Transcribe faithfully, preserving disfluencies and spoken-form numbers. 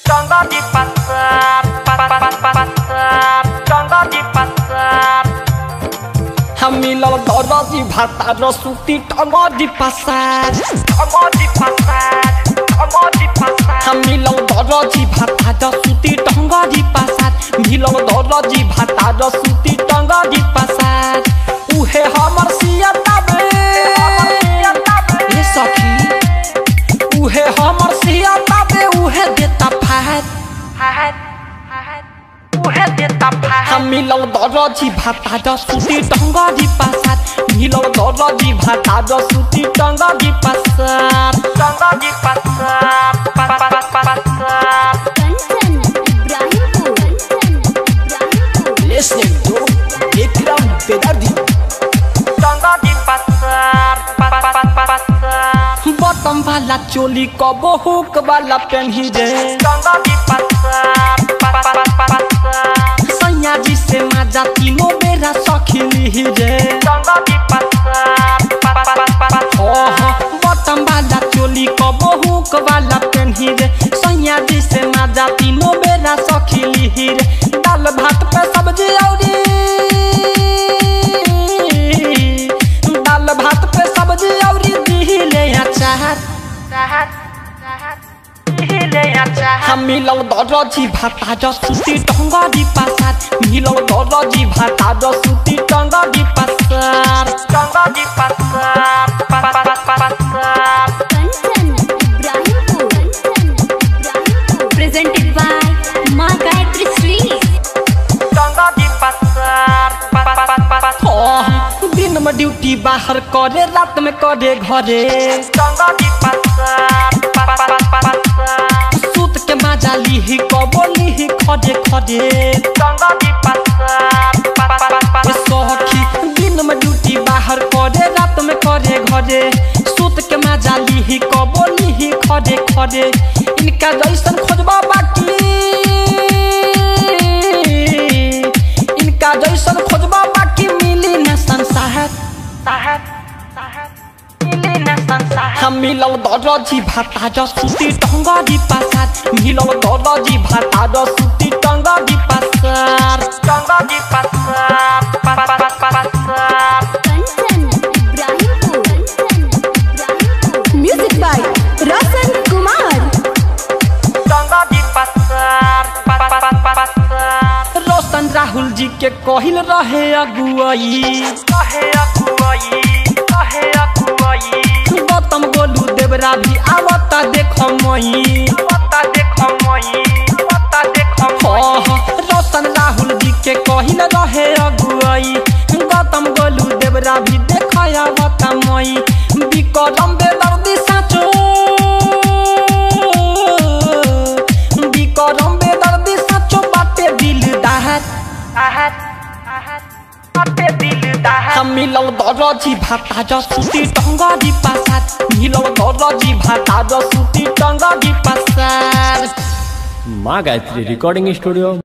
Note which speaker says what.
Speaker 1: Contoh di pasar, pasar, contoh di pasar.
Speaker 2: Hamilal doroji bhata rasuti tongo di pasar,
Speaker 1: tongo di pasar, tongo di pasar.
Speaker 2: Hamilal doroji bhata rasuti tongo di pasar, Milal doroji bhata rasuti tongo di pasar. Uhe hamar siyata be, ye sakhi. Uhe hamar siyata be, uhe deta phat,
Speaker 1: phat, phat. Uhe deta phat.
Speaker 2: Hamilal doroji bhata rasuti tongo di pasar, Milal doroji bhata rasuti tongo di pasar,
Speaker 1: tongo di pasar, pasar.
Speaker 3: Kanchan Ibrahimpur, Ibrahimpur.
Speaker 2: Listening to Ikram Bedardi.
Speaker 1: Contoh di pasar, pasar.
Speaker 2: Bottom वाला चोली कबो hook वाला पहनी रे,
Speaker 1: Contoh di pasar, pasar.
Speaker 2: सैया जी से माजा तीनों बेरा सखिली रे।
Speaker 1: Contoh di pasar, pasar.
Speaker 2: ओह बटम वाला चोली कबो हुक वाला पहनी रे, सैया जी से माजा तीनों बेरा सखिली रे। दाल भात पे सब्जी औरी, दाल भात पे सब्जी औरी दिले अचार।
Speaker 1: Sahat, sahat. Hile acar.
Speaker 2: Hamilal doroji bhata rasuti tongo di pasar, Milal doroji bhata rasuti tongo di pasar.
Speaker 1: Contoh di pasar, pasar.
Speaker 3: Kanchan Ibrahimpur, Ibrahimpur. Presented by Ma Gayatri Sweets.
Speaker 1: Contoh di pasar, pasar.
Speaker 2: ओह दिन में duty बाहर करे, रात में करे घरे,
Speaker 1: Contoh di pasar, pasar.
Speaker 2: सूत के मजा लीही कबो लीही खड़े खड़े।
Speaker 1: Contoh di pasar, pasar.
Speaker 2: सखी दिन में ड्यूटी बाहर करे, रात में करे घरे, सूत के मजा लीही कबो लीही खड़े खड़े। इनका जैसन खोजबा बाकी, इनका जैसन खोजबा बाकी मिली न संसार।
Speaker 1: Sahat, sahat. Hile nasan sahat.
Speaker 2: Hamilal doroji bhata rasuti tongo di pasar, Milal doroji bhata rasuti tongo di pasar.
Speaker 1: Contoh di pasar, pasar.
Speaker 3: Kanchan Ibrahimpur, Ibrahimpur. Music by Rasan Kumar.
Speaker 1: Contoh di pasar, pasar.
Speaker 2: रोशन राहुल जी के कहिल रहे अगुआई,
Speaker 1: Kahe aguai, kahe aguai.
Speaker 2: Gautam Golu देवरा भी आवता देखो मई।
Speaker 1: Wata dekho moi, wata dekho moi.
Speaker 2: ओह रोशन राहुल जी के कहिल रहे अगुआई, गौतम गोलू देवरा भी देखो आवता मई। विक्रम बेदर्दी साचो, विक्रम बेदर्दी साचो बाटे दिलदार।
Speaker 1: Ahat, ahat. Ate dil dahat.
Speaker 2: Hamilal doroji bhata rasuti tongo di pasar, Milal doroji bhata rasuti tongo di pasar.
Speaker 4: माँ गायत्री रिकॉर्डिंग स्टूडियो।